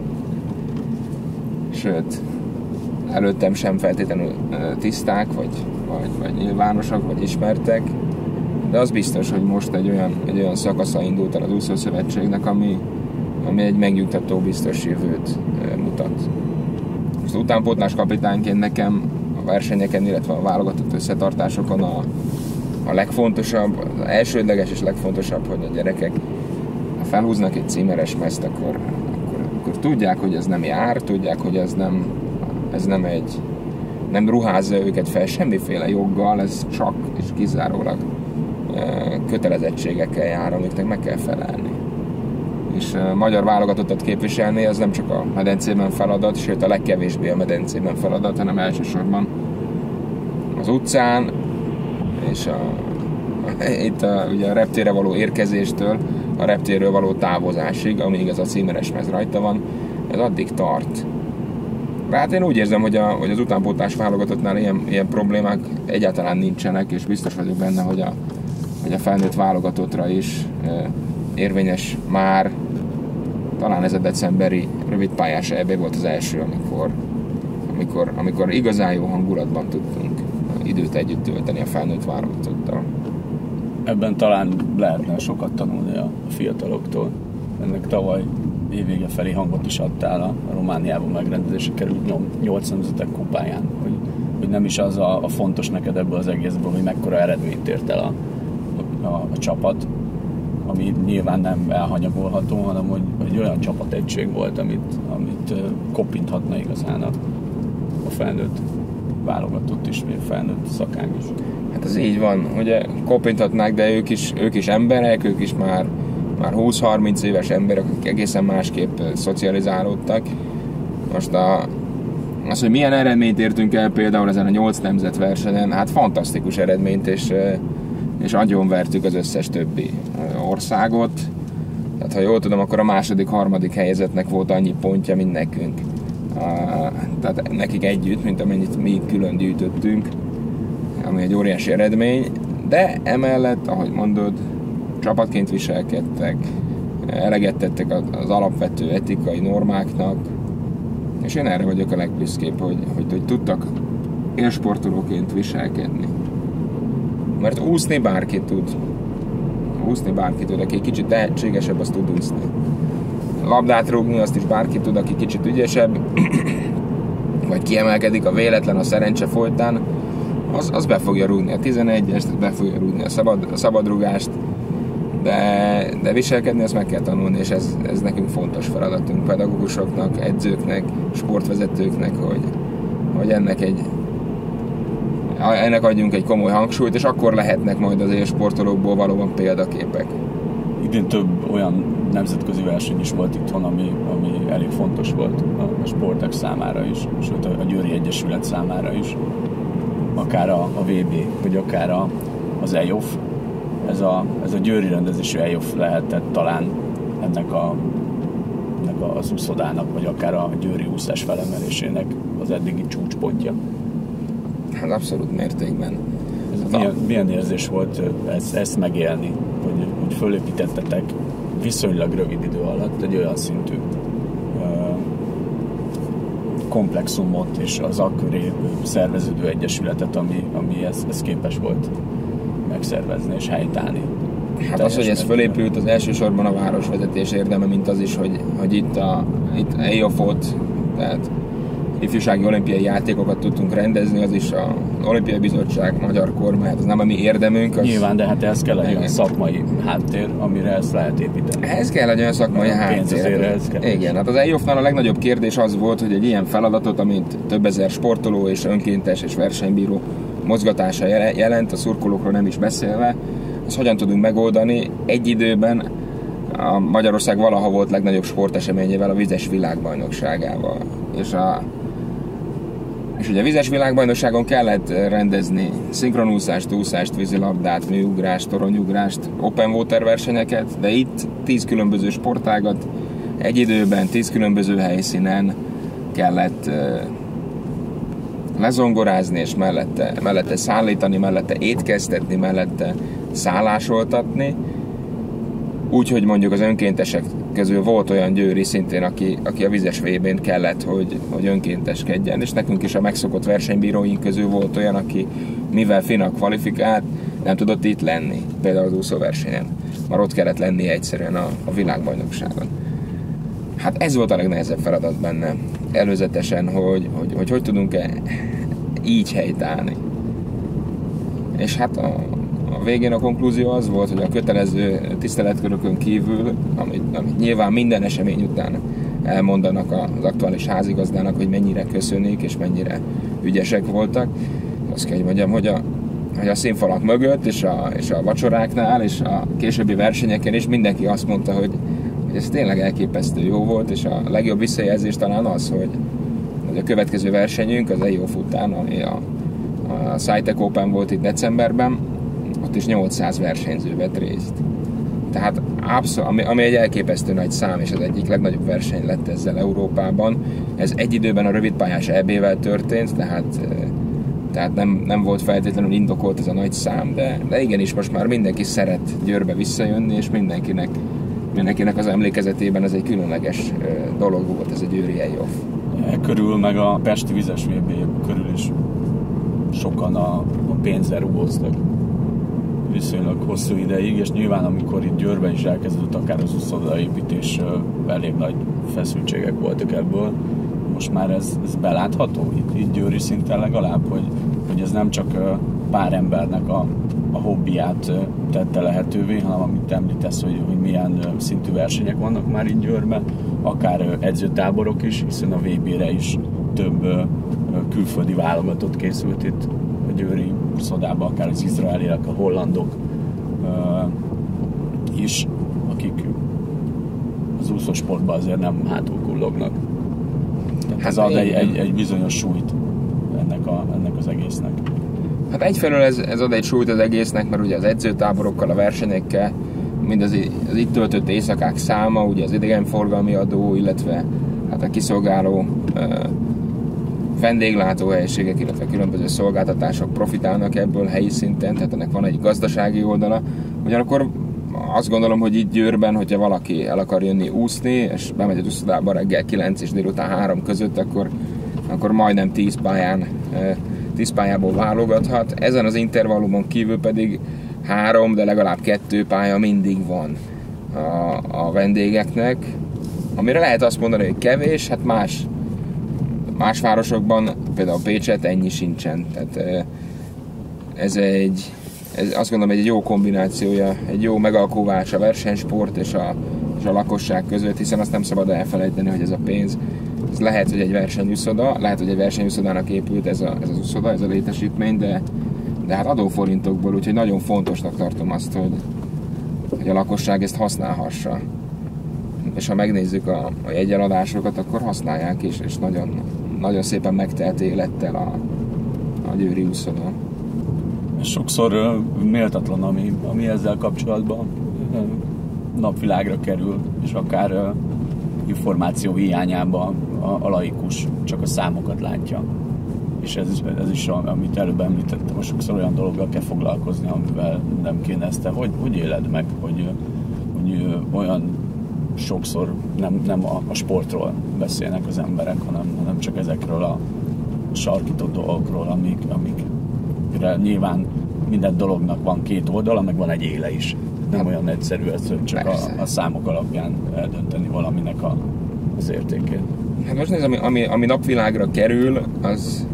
sőt, előttem sem feltétlenül tiszták, vagy, vagy, vagy nyilvánosak, vagy ismertek, de az biztos, hogy most egy olyan, egy olyan szakasza indult el az úszószövetségnek, ami, ami egy megnyugtató biztos jövőt mutat. Most utánpótlás kapitányként nekem a versenyeken, illetve a válogatott összetartásokon a, a legfontosabb, az elsődleges és legfontosabb, hogy a gyerekek, ha felhúznak egy címeres mezt, akkor, akkor, akkor tudják, hogy ez nem jár, tudják, hogy ez nem ez nem egy, nem ruházza őket fel semmiféle joggal, ez csak és kizárólag kötelezettségekkel jár, amiknek meg kell felelni. És a magyar válogatottat képviselni az nem csak a medencében feladat, sőt a legkevésbé a medencében feladat, hanem elsősorban az utcán, és a, itt a, ugye a reptérre való érkezéstől a reptérről való távozásig, amíg ez a címeres mez rajta van, ez addig tart. Hát én úgy érzem, hogy, a, hogy az utánpótlás válogatottnál ilyen, ilyen problémák egyáltalán nincsenek, és biztos vagyok benne, hogy a, hogy a felnőtt válogatottra is e, érvényes már. Talán ez a decemberi rövidpályás é bé volt az első, amikor, amikor, amikor igazán jó hangulatban tudtunk időt együtt tölteni a felnőtt válogatottal. Ebben talán lehetne sokat tanulni a fiataloktól. Ennek tavaly évvége felé hangot is adtál a Romániában megrendezésre került nyolc nemzetek kupáján, hogy, hogy nem is az a, a fontos neked ebből az egészből, hogy mekkora eredményt ért el a, a, a, a csapat, ami nyilván nem elhanyagolható, hanem hogy, hogy olyan csapategység volt, amit, amit kopinthatna igazán a, a felnőtt válogatott is, vagy a felnőtt szakák is. Hát ez így van, ugye kopinthatnák, de ők is, ők is emberek, ők is már, már húsz-harminc éves emberek, akik egészen másképp szocializálódtak. Most a, az, hogy milyen eredményt értünk el például ezen a nyolc nemzet versenyen, hát fantasztikus eredményt, és, és agyonvertük az összes többi országot. Tehát ha jól tudom, akkor a második, harmadik helyezetnek volt annyi pontja, mint nekünk. Tehát nekik együtt, mint amennyit mi külön gyűjtöttünk, ami egy óriási eredmény, de emellett, ahogy mondod, csapatként viselkedtek, eleget tettek az alapvető etikai normáknak, és én erre vagyok a legbüszkébb, hogy, hogy, hogy tudtak élsportolóként viselkedni. Mert úszni bárki tud. Úszni bárki tud, aki kicsit tehetségesebb, azt tud úszni. Labdát rúgni, azt is bárki tud, aki kicsit ügyesebb, vagy kiemelkedik a véletlen, a szerencse folytán, az, az be fogja rúgni a tizenegyest, be fogja rúgni a, szabad, a szabadrúgást, de, de viselkedni azt meg kell tanulni, és ez, ez nekünk fontos feladatunk, pedagógusoknak, edzőknek, sportvezetőknek, hogy, hogy ennek egy ennek adjunk egy komoly hangsúlyt, és akkor lehetnek majd az élsportolókból valóban példaképek. Idén több olyan nemzetközi verseny is volt itthon, ami, ami elég fontos volt a sportek számára is, sőt a Győri Egyesület számára is. Akár a, a vé bé, vagy akár a, az é i o ef. Ez a, ez a győri rendezésű é i o ef lehetett talán ennek, a, ennek az úszodának, vagy akár a győri úszás felemelésének az eddigi csúcspontja. Hát abszolút mértékben. Ez milyen, milyen érzés volt ezt, ezt megélni, hogy, hogy fölépítettetek viszonylag rövid idő alatt egy olyan szintű uh, komplexumot és az akköré szerveződő egyesületet, ami, ami ezt, ezt képes volt megszervezni és helytállni. Hát az, hogy ez fölépült, az elsősorban a városvezetés érdeme, mint az is, hogy, hogy itt a itt é i o ef-ot, tehát ifjúsági olimpiai játékokat tudtunk rendezni, az is az Olimpiai Bizottság, magyar kormány, az nem a mi érdemünk. Az... Nyilván, de hát ez kell egy olyan szakmai háttér, amire ezt lehet építeni. Ez kell egy olyan szakmai háttér. Igen, hát az é i o ef-nál a legnagyobb kérdés az volt, hogy egy ilyen feladatot, amint több ezer sportoló és önkéntes és versenybíró mozgatása jelent, a szurkolókról nem is beszélve, azt hogyan tudunk megoldani egy időben a Magyarország valaha volt legnagyobb sporteseményével, a vizes világbajnokságával. És a És ugye a vizes világbajnokságon kellett rendezni szinkronúszást, úszást, vízilabdát, műugrást, toronyugrást, open water versenyeket, de itt tíz különböző sportágat egy időben, tíz különböző helyszínen kellett lezongorázni, és mellette, mellette szállítani, mellette étkeztetni, mellette szállásoltatni. Úgyhogy mondjuk az önkéntesek közül volt olyan győri szintén, aki, aki a vizes vé bén kellett, hogy, hogy önkénteskedjen, és nekünk is a megszokott versenybíróink közül volt olyan, aki mivel finak kvalifikált, nem tudott itt lenni, például az úszóversenyen, már ott kellett lennie egyszerűen a, a világbajnokságon. Hát ez volt a legnehezebb feladat benne, előzetesen, hogy hogy, hogy, hogy tudunk-e így helytállni. És hát a A végén a konklúzió az volt, hogy a kötelező tiszteletkörökön kívül, amit, amit nyilván minden esemény után elmondanak az aktuális házigazdának, hogy mennyire köszönik és mennyire ügyesek voltak. Azt kell, hogy mondjam, hogy a, hogy a színfalak mögött és a, és a vacsoráknál és a későbbi versenyeken is mindenki azt mondta, hogy, hogy ez tényleg elképesztő jó volt, és a legjobb visszajelzés talán az, hogy, hogy a következő versenyünk, az E I O F után, ami a, a Scitec Open volt itt decemberben, ott is nyolcszáz versenyző vett részt. Tehát abszolút, ami, ami egy elképesztő nagy szám, és az egyik legnagyobb verseny lett ezzel Európában. Ez egy időben a rövidpályás é bé-vel történt, tehát, tehát nem, nem volt feltétlenül indokolt ez a nagy szám, de, de igenis most már mindenki szeret Győrbe visszajönni, és mindenkinek, mindenkinek az emlékezetében ez egy különleges dolog volt, ez a győri E I O F. E körül, meg a pesti vizes vé bé körül is sokan a, a pénzzel rugóztak viszonylag hosszú ideig, és nyilván amikor itt Győrben is elkezdődött akár az uszodaépítés, elég nagy feszültségek voltak ebből. Most már ez, ez belátható itt, itt győri szinten legalább, hogy, hogy ez nem csak pár embernek a, a hobbiát tette lehetővé, hanem amit említesz, hogy, hogy milyen szintű versenyek vannak már itt Győrben, akár edzőtáborok is, hiszen a vé bére is több külföldi válogatott készült itt a győri uszodában, akár az izraeliek, a hollandok uh, is, akik az úszósportban azért nem hátul kullognak. Hát ez ad egy, egy, egy bizonyos súlyt ennek, a, ennek az egésznek. Hát egyfelől ez, ez ad egy súlyt az egésznek, mert ugye az edzőtáborokkal, a versenyekkel, mind az, az itt töltött éjszakák száma, ugye az idegenforgalmi adó, illetve hát a kiszolgáló uh, vendéglátóhelyiségek, illetve különböző szolgáltatások profitálnak ebből helyi szinten, tehát ennek van egy gazdasági oldala. Ugyanakkor azt gondolom, hogy itt Győrben, hogyha valaki el akar jönni úszni, és bemegy az úszodába reggel kilenc és délután három között, akkor, akkor majdnem tíz pályán, tíz pályából válogathat. Ezen az intervallumon kívül pedig három, de legalább kettő pálya mindig van a, a vendégeknek, amire lehet azt mondani, hogy kevés, hát más Más városokban, például Pécset ennyi sincsen. Tehát ez egy, ez azt gondolom, egy jó kombinációja, egy jó megalkuvás a versenysport és a, és a lakosság között, hiszen azt nem szabad elfelejteni, hogy ez a pénz, ez lehet, hogy egy versenyúszoda, lehet, hogy egy versenyúszodának épült ez, a, ez az úszoda, ez a létesítmény, de, de hát adóforintokból, úgyhogy nagyon fontosnak tartom azt, hogy, hogy a lakosság ezt használhassa. És ha megnézzük a, a jegyeladásokat, akkor használják is, és nagyon, nagyon szépen megtelt élettel a, a győri úszoda. Sokszor uh, méltatlan, ami, ami ezzel kapcsolatban uh, napvilágra kerül, és akár uh, információ hiányában a, a laikus csak a számokat látja. És ez, ez is, amit előbb említettem, sokszor olyan dologgal kell foglalkozni, amivel nem kéne ezt. Hogy, hogy éled meg, hogy, hogy uh, olyan sokszor nem, nem a, a sportról beszélnek az emberek, hanem, hanem csak ezekről a sarkított dolgokról, amik, amikre nyilván minden dolognak van két oldala, meg van egy éle is. Nem hát, olyan egyszerű ez, hogy csak a, a számok alapján eldönteni valaminek a, az értékét. Hát most nézd, ami, ami, ami napvilágra kerül, az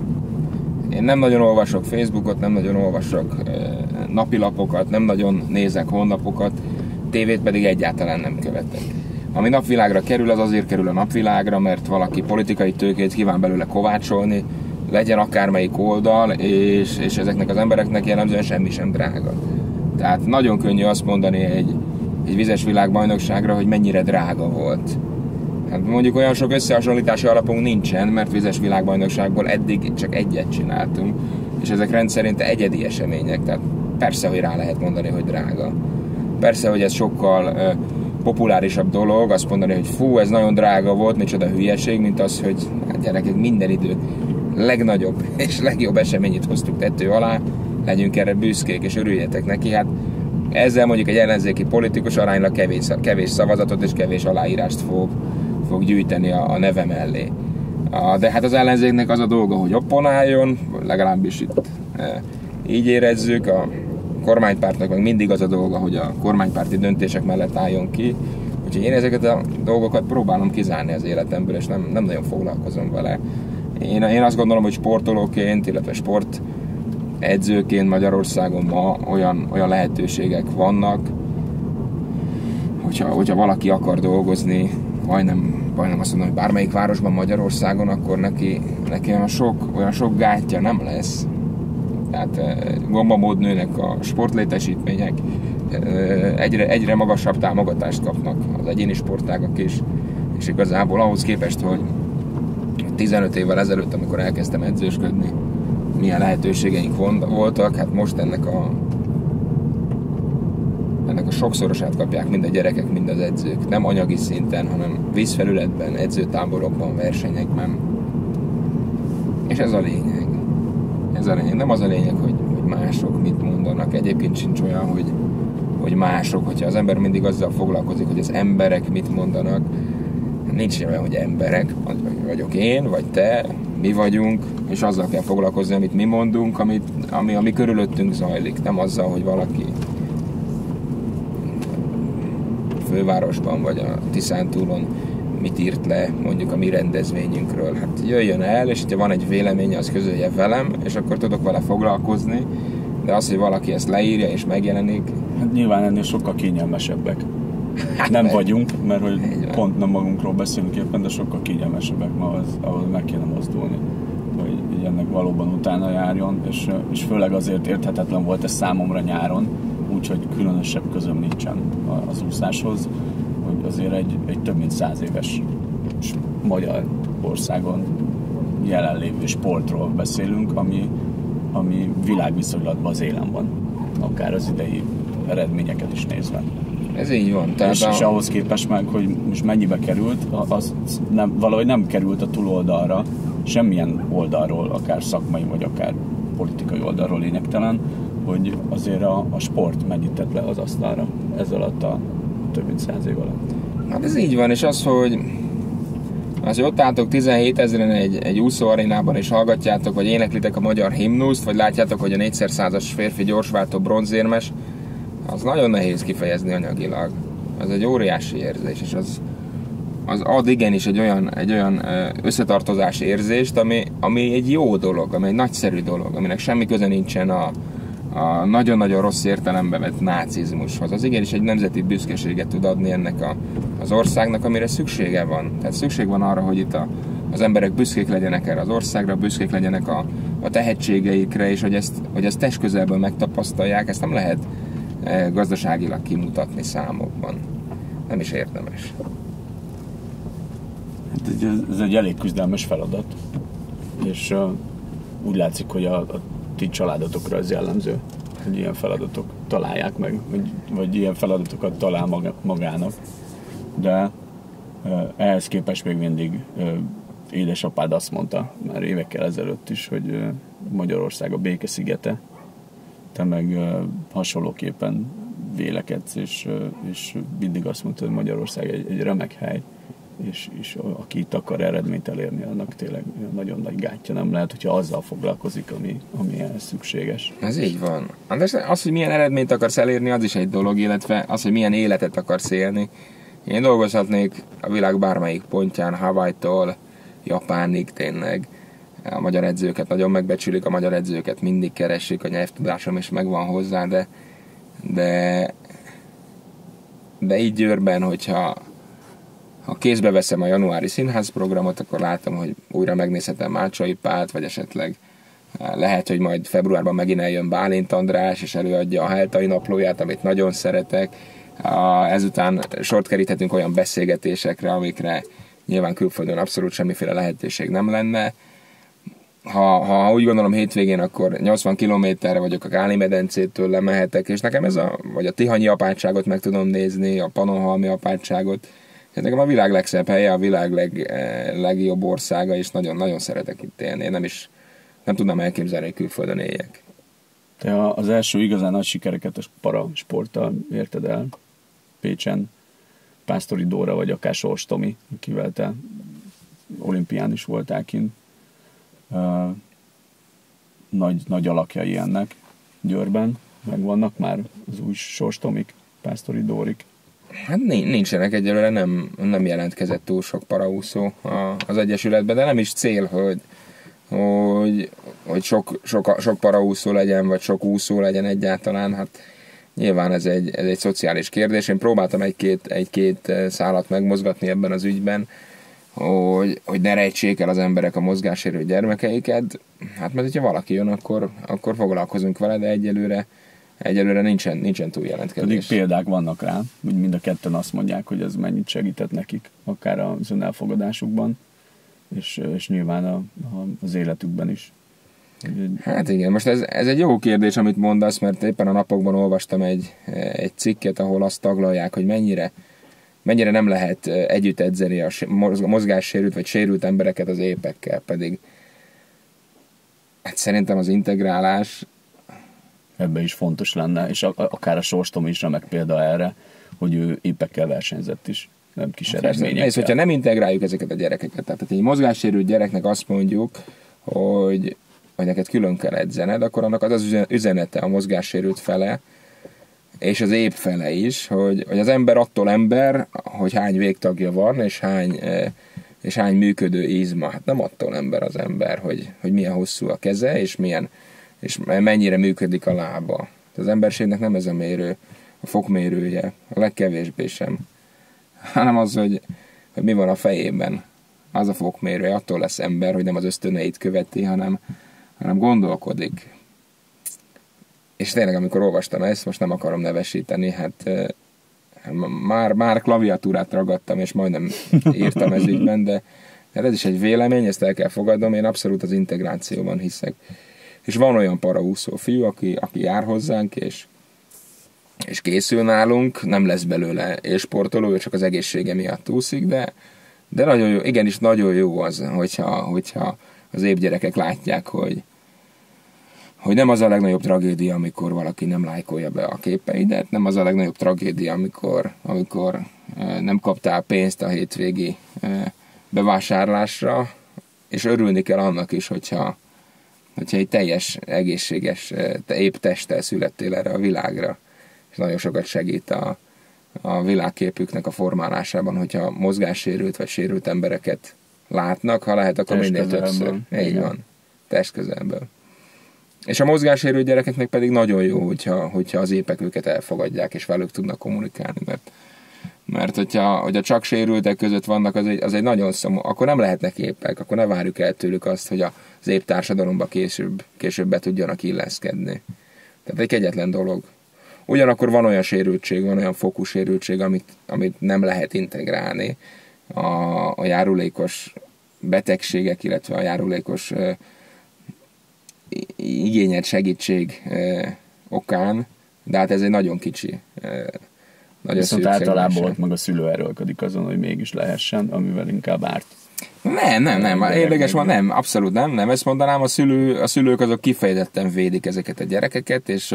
én nem nagyon olvasok Facebookot, nem nagyon olvasok eh, napilapokat, nem nagyon nézek honlapokat, tévét pedig egyáltalán nem követek. Ami napvilágra kerül, az azért kerül a napvilágra, mert valaki politikai tőkét kíván belőle kovácsolni, legyen akármelyik oldal, és, és ezeknek az embereknek jellemzően semmi sem drága. Tehát nagyon könnyű azt mondani egy, egy vizes világbajnokságra, hogy mennyire drága volt. Hát mondjuk olyan sok összehasonlítási alapunk nincsen, mert vizes világbajnokságból eddig csak egyet csináltunk, és ezek rendszerint egyedi események, tehát persze, hogy rá lehet mondani, hogy drága. Persze, hogy ez sokkal uh, populárisabb dolog, azt mondani, hogy fú, ez nagyon drága volt, micsoda hülyeség, mint az, hogy hát gyerekek, minden idő legnagyobb és legjobb eseményét hoztuk tető alá, legyünk erre büszkék és örüljetek neki. Hát ezzel mondjuk egy ellenzéki politikus aránylag kevés, kevés szavazatot és kevés aláírást fog, fog gyűjteni a, a neve mellé. A, de hát az ellenzéknek az a dolga, hogy opponáljon, legalábbis itt e, így érezzük, a kormánypártnak meg mindig az a dolga, hogy a kormánypárti döntések mellett álljon ki. Úgyhogy én ezeket a dolgokat próbálom kizárni az életemből, és nem, nem nagyon foglalkozom vele. Én, én azt gondolom, hogy sportolóként, illetve sport edzőként Magyarországon ma olyan, olyan lehetőségek vannak, hogyha, hogyha valaki akar dolgozni, majdnem majdnem azt mondom, hogy bármelyik városban Magyarországon, akkor neki, neki olyan, sok, olyan sok gátja nem lesz. Tehát gombamód nőnek a sportlétesítmények, egyre, egyre magasabb támogatást kapnak az egyéni sportágak is, és igazából ahhoz képest, hogy tizenöt évvel ezelőtt, amikor elkezdtem edzősködni, milyen lehetőségeink voltak, hát most ennek a ennek a sokszorosát kapják mind a gyerekek, mind az edzők. Nem anyagi szinten, hanem vízfelületben, edzőtáborokban, versenyekben. És ez a lényeg. Ez a lényeg. Nem az a lényeg, hogy, hogy mások mit mondanak. Egyébként sincs olyan, hogy, hogy mások. Hogyha az ember mindig azzal foglalkozik, hogy az emberek mit mondanak, nincs olyan, hogy emberek. Vagyok én, vagy te, mi vagyunk, és azzal kell foglalkozni, amit mi mondunk, amit, ami, ami körülöttünk zajlik. Nem azzal, hogy valaki fővárosban, vagy a Tiszántúlon mit írt le mondjuk a mi rendezvényünkről. Hát jöjjön el, és ha van egy véleménye, az közölje velem, és akkor tudok vele foglalkozni, de az, hogy valaki ezt leírja és megjelenik... Hát nyilván ennél sokkal kényelmesebbek. Hát nem meg. vagyunk, mert hogy pont nem magunkról beszélünk éppen, de sokkal kényelmesebbek ma, ahhoz, ahhoz meg kéne mozdulni, hogy ennek valóban utána járjon, és, és főleg azért érthetetlen volt ez számomra nyáron, úgyhogy különösebb közöm nincsen az úszáshoz, hogy azért egy, egy több mint száz éves Magyarországon jelenlévő sportról beszélünk, ami, ami világviszonylatban az élen van, akár az idei eredményeket is nézve. Ez így van. Tehát és, a... és ahhoz képest meg, hogy most mennyibe került, az nem, valahogy nem került a túloldalra, semmilyen oldalról, akár szakmai, vagy akár politikai oldalról lényegtelen, hogy azért a, a sport mennyit tett le az asztalra ez alatt a több mint száz év alatt. Hát ez így van, és az, hogy az, hogy ott álltok tizenhét ezeren egy, egy úszóarénában és hallgatjátok, vagy éneklitek a magyar himnuszt, vagy látjátok, hogy a négyszer százas férfi gyorsváltó bronzérmes, az nagyon nehéz kifejezni anyagilag. Az egy óriási érzés, és az, az ad igenis egy olyan, egy olyan összetartozás érzést, ami, ami egy jó dolog, ami egy nagyszerű dolog, aminek semmi köze nincsen a, a nagyon-nagyon rossz értelembe vett nácizmushoz. Az igenis egy nemzeti büszkeséget tud adni ennek a, az országnak, amire szüksége van. Tehát szükség van arra, hogy itt a, az emberek büszkék legyenek erre az országra, büszkék legyenek a, a tehetségeikre, és hogy ezt, hogy ezt testközelből megtapasztalják, ezt nem lehet e, gazdaságilag kimutatni számokban. Nem is érdemes. Hát ez egy elég küzdelmes feladat, és uh, úgy látszik, hogy a, a ti családotokra ez jellemző, hogy ilyen feladatok találják meg, vagy, vagy ilyen feladatokat talál maga, magának. De uh, ehhez képest még mindig uh, édesapád azt mondta, már évekkel ezelőtt is, hogy uh, Magyarország a béke szigete, te meg uh, hasonlóképpen vélekedsz, és, uh, és mindig azt mondta, hogy Magyarország egy, egy remek hely, és, és aki itt akar eredményt elérni, annak tényleg nagyon nagy gátja nem lehet, hogyha azzal foglalkozik, ami, ami ehhez szükséges. Ez így van. De az, hogy milyen eredményt akarsz elérni, az is egy dolog, illetve az, hogy milyen életet akarsz élni. Én dolgozhatnék a világ bármelyik pontján, Hawaii-tól Japánig tényleg. A magyar edzőket nagyon megbecsülik, a magyar edzőket mindig keresik, a nyelvtudásom is megvan hozzá, de de, de így Győrben, hogyha ha kézbe veszem a januári színházprogramot, akkor látom, hogy újra megnézhetem Mácsai Pált, vagy esetleg lehet, hogy majd februárban megint eljön Bálint András, és előadja a Heltai naplóját, amit nagyon szeretek. Ezután sort keríthetünk olyan beszélgetésekre, amikre nyilván külföldön abszolút semmiféle lehetőség nem lenne. Ha, ha úgy gondolom hétvégén, akkor nyolcvan kilométerre vagyok a Káli-medencétől, lemehetek, és nekem ez a, vagy a Tihanyi apátságot meg tudom nézni, a Pannonhalmi apátságot. Ez nekem a világ legszebb helye, a világ leg, legjobb országa, és nagyon-nagyon szeretek itt élni. Én nem is nem tudnám elképzelni, hogy külföldön éljek. Te az első igazán nagy sikereket a parasporttal érted el Pécsen, Pásztori Dóra, vagy akár Sors Tomi, akivel te olimpián is voltál kint. Uh, nagy, nagy alakjai ennek Győrben, megvannak már az új Sors Tomik, Pásztori Dórik. Hát nincsenek egyelőre, nem, nem jelentkezett túl sok paraúszó az Egyesületben, de nem is cél, hogy, hogy, hogy sok, sok, sok paraúszó legyen, vagy sok úszó legyen egyáltalán. Hát nyilván ez egy, ez egy szociális kérdés. Én próbáltam egy-két, egy-két szálat megmozgatni ebben az ügyben, hogy, hogy ne rejtsék el az emberek a mozgássérült gyermekeiket. Hát mert hogyha valaki jön, akkor, akkor foglalkozunk vele, de egyelőre, egyelőre nincsen, nincsen túl jelentkezés. Pedig példák vannak rá, hogy mind a ketten azt mondják, hogy ez mennyit segített nekik, akár az önelfogadásukban, és, és nyilván a, a, az életükben is. Hát igen, most ez, ez egy jó kérdés, amit mondasz, mert éppen a napokban olvastam egy, egy cikket, ahol azt taglalják, hogy mennyire, mennyire nem lehet együtt edzeni a mozgássérült vagy sérült embereket az épekkel, pedig hát szerintem az integrálás ebbe is fontos lenne, és akár a Sorstom is remek példa erre, hogy ő épekkel versenyzett is, nem kis eredményekkel. Ez, hogyha nem integráljuk ezeket a gyerekeket, tehát egy mozgássérült gyereknek azt mondjuk, hogy hogy neked külön kell edzened, akkor annak az az üzenete a mozgássérült fele, és az épp fele is, hogy, hogy az ember attól ember, hogy hány végtagja van, és hány, és hány működő izma. Hát nem attól ember az ember, hogy, hogy milyen hosszú a keze, és, milyen, és mennyire működik a lába. Az emberségnek nem ez a mérő, a fokmérője, a legkevésbé sem, hanem az, hogy, hogy mi van a fejében. Az a fokmérője, attól lesz ember, hogy nem az ösztöneit követi, hanem hanem gondolkodik. És tényleg, amikor olvastam ezt, most nem akarom nevesíteni, hát már, már klaviatúrát ragadtam, és majdnem írtam ez ügyben, de ez is egy vélemény, ezt el kell fogadnom, én abszolút az integrációban hiszek. És van olyan paraúszó fiú, aki, aki jár hozzánk, és, és készül nálunk, nem lesz belőle élsportoló, ő csak az egészsége miatt úszik, de, de nagyon jó, igenis nagyon jó az, hogyha, hogyha az épp gyerekek látják, hogy hogy nem az a legnagyobb tragédia, amikor valaki nem lájkolja be a képeidet, nem az a legnagyobb tragédia, amikor, amikor nem kaptál pénzt a hétvégi bevásárlásra, és örülni kell annak is, hogyha, hogyha egy teljes, egészséges, épp testtel születtél erre a világra, és nagyon sokat segít a, a világképüknek a formálásában, hogyha mozgássérült vagy sérült embereket látnak, ha lehet, akkor minél többször. Így van, testközelből. És a mozgássérült gyerekeknek pedig nagyon jó, hogyha, hogyha az épek őket elfogadják, és velük tudnak kommunikálni, mert, mert hogyha, hogyha csak sérültek között vannak, az egy, az egy nagyon szomorú, akkor nem lehetnek épek, akkor ne várjuk el tőlük azt, hogy az ép társadalomba később, később be tudjanak illeszkedni. Tehát egy kegyetlen dolog. Ugyanakkor van olyan sérültség, van olyan fokú sérültség, amit, amit nem lehet integrálni a, a járulékos betegségek, illetve a járulékos igényelt segítség eh, okán, de hát ez egy nagyon kicsi. Eh, nagyon Viszont általában ott meg a szülő erőlködik azon, hogy mégis lehessen, amivel inkább árt. Nem, nem, nem. Érdekes van, nem, abszolút nem. Nem ezt mondanám, a, szülő, a szülők azok kifejezetten védik ezeket a gyerekeket, és,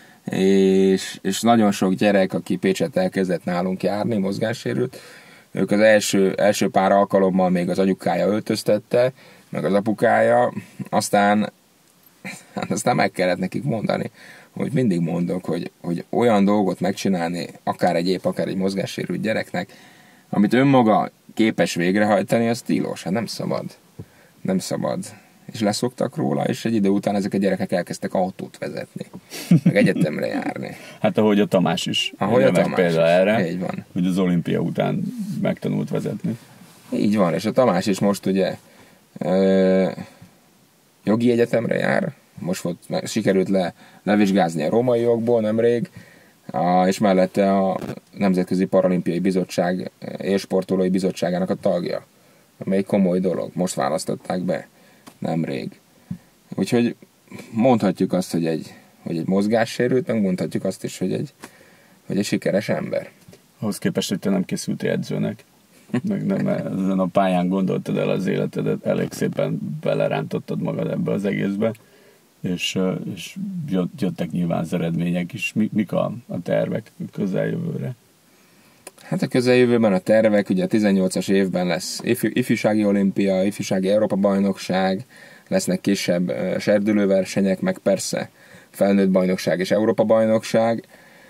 és, és nagyon sok gyerek, aki Pécset elkezdett nálunk járni, mozgássérült, ők az első, első pár alkalommal még az anyukája öltöztette, meg az apukája, aztán hát aztán meg kellett nekik mondani, hogy mindig mondok, hogy, hogy olyan dolgot megcsinálni, akár egy épp, akár egy mozgássérült gyereknek, amit önmaga képes végrehajtani, az tilos, hát nem szabad. Nem szabad. És leszoktak róla, és egy idő után ezek a gyerekek elkezdtek autót vezetni, meg egyetemre járni. Hát ahogy a Tamás is. Ahogy a Tamás példa is. Erre, így van. hogy az olimpia után megtanult vezetni. Így van, és a Tamás is most ugye ö, jogi egyetemre jár, most volt, sikerült le, levizsgázni a római jogból nemrég, a, és mellette a Nemzetközi Paralimpiai Bizottság élsportolói bizottságának a tagja, ami egy komoly dolog. Most választották be nemrég. Úgyhogy mondhatjuk azt, hogy egy, hogy egy mozgássérült, meg mondhatjuk azt is, hogy egy, hogy egy sikeres ember. Ahhoz képest, hogy te nem készültél edzőnek, meg nem ezen a pályán gondoltad el az életedet, elég szépen belerántottad magad ebbe az egészbe, és, és jöttek nyilván az eredmények is. Mik a, a tervek a közeljövőre? Hát a közeljövőben a tervek, ugye a tizennyolcas évben lesz ifj, ifjúsági olimpia, ifjúsági Európa-bajnokság, lesznek kisebb serdülőversenyek, meg persze felnőtt bajnokság és Európa-bajnokság.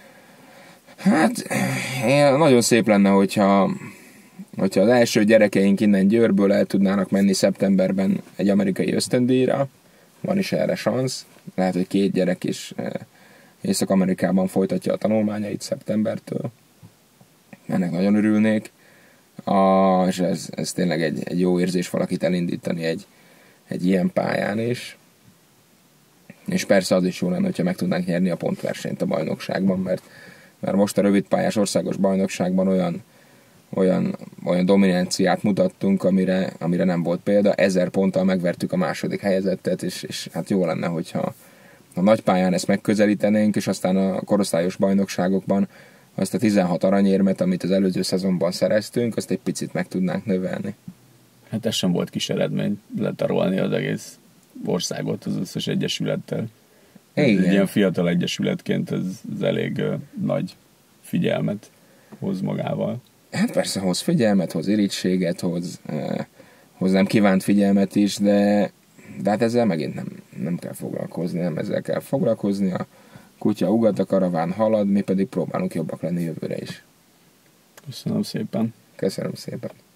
Hát nagyon szép lenne, hogyha, hogyha az első gyerekeink innen Győrből el tudnának menni szeptemberben egy amerikai ösztöndíjra, van is erre szansz, lehet, hogy két gyerek is Észak-Amerikában folytatja a tanulmányait szeptembertől. Ennek nagyon örülnék. A, és ez, ez tényleg egy, egy jó érzés valakit elindítani egy, egy ilyen pályán is. És persze az is jó lenne, hogyha meg tudnánk nyerni a pontversenyt a bajnokságban, mert, mert most a rövidpályás országos bajnokságban olyan, olyan, olyan dominanciát mutattunk, amire, amire nem volt példa. Ezer ponttal megvertük a második helyezettet, és, és hát jó lenne, hogyha a nagy pályán ezt megközelítenénk, és aztán a korosztályos bajnokságokban azt a tizenhat aranyérmet, amit az előző szezonban szereztünk, azt egy picit meg tudnánk növelni. Hát ez sem volt kis eredmény, letarolni az egész országot az összes egyesülettel. Igen. Egy ilyen fiatal egyesületként ez, ez elég uh, nagy figyelmet hoz magával. Hát persze hoz figyelmet, hoz irítséget, hoz, uh, hoz nem kívánt figyelmet is, de, de hát ezzel megint nem, nem kell foglalkozni, nem ezzel kell foglalkozni. A kutya ugat, a karaván halad, mi pedig próbálunk jobbak lenni jövőre is. Köszönöm szépen. Köszönöm szépen.